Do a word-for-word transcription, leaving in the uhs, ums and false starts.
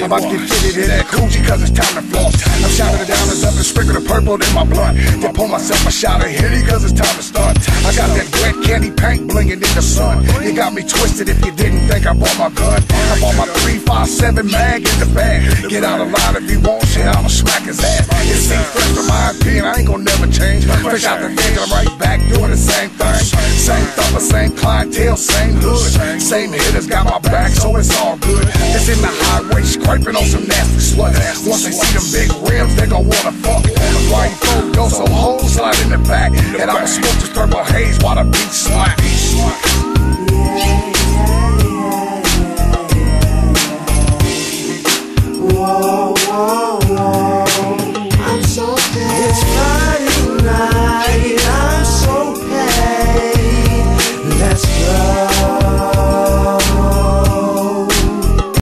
about to get fitted in that coochie cause it's time to floss. I'm shouting it down as up and sprinkle the purple in my blunt. Then pull myself a shot of Henny cause it's time to start. I got that wet candy paint blinging in the sun. You got me twisted if you didn't think I bought my gun. I bought my three five seven mag in the bag. Get out of line if you want shit, I'ma smack his ass. It seems fresh from my opinion, I ain't gon' never change. Fresh out the thing, I'm right back doing the same thing. Same thumper, same clientele, same hood. Same hitters got my back, so it's all good. It's in the highway, scraping on some nasty slut. Once they see them big rims, they gon' wanna fuck. Why you throw those so hoes slide in the back. And I'ma smoke this purple haze while the beat slap.